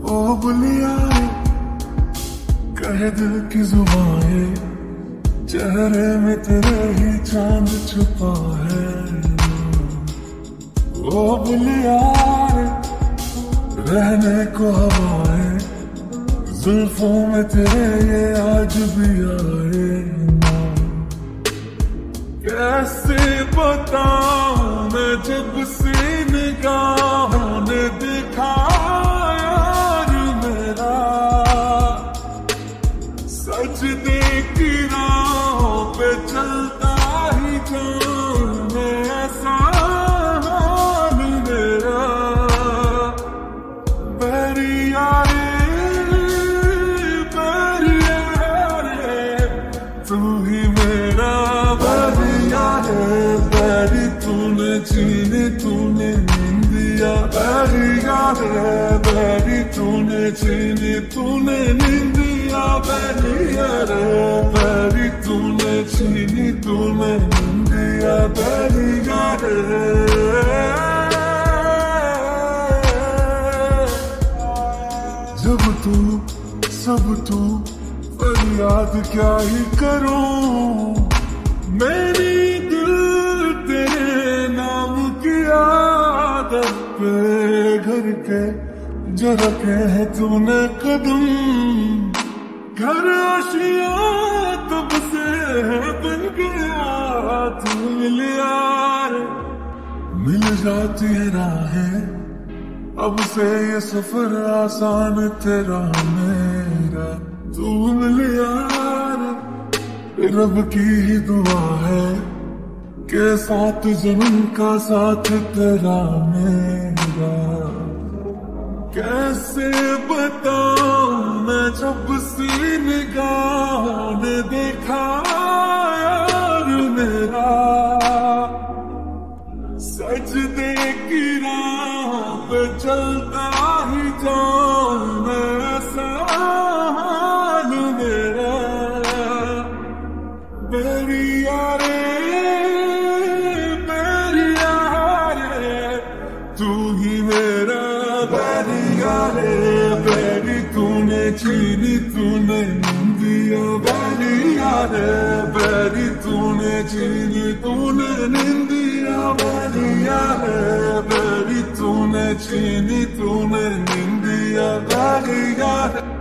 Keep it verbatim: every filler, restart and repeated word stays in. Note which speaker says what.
Speaker 1: ओ बुलिया कह दिल की जुबाएं, चेहरे में तेरे ही चांद छुपा है। ओ बुलिया रहने को हवाएं, जुल्फों में तेरे ये आज भी आए ना। कैसे बताऊं मैं जब से निगाहों ने देखा यार मेरा, सजदे की राहों पे चलता ही जाऊं ऐसा हाल मेरा। बैरिया रे बैरिया रे तू ही मेरा बैरिया रे। बैरी तूने छीनी तूने निंदिया, बैरिया रे बैरी तूने छीनी तूने निंदिया। बैरिया रे बैरी तूने छीनी तूने निंदिया। बैरिया रे जब तू सब तू फरियाद क्या ही करूं, मेरी दिल तेरे नाम की आदत पे घर के जो रखे है तूने कदम। घर आशिया तब से बन गया तू मिल यार, मिल जाती है राहें अब से ये सफर आसान तेरा मेरा। तू मिल यार रब की ही दुआ है के साथ जन्म का साथ तेरा मेरा। कैसे बताऊं मैं जब से निगाहों ने देखा यार मेरा, सजदे की राह पे चलता ही जाऊं ऐसा हाल मेरा। बैरिया रे बैरिया रे तू ही मेरा बैरिया रे। बैरी तूने छीनी तूने निंदिया। बैरिया रे बैरी तूने छीनी तूने निंदिया। बैरिया रे बैरी तूने छीनी तूने निंदिया। बैरिया रे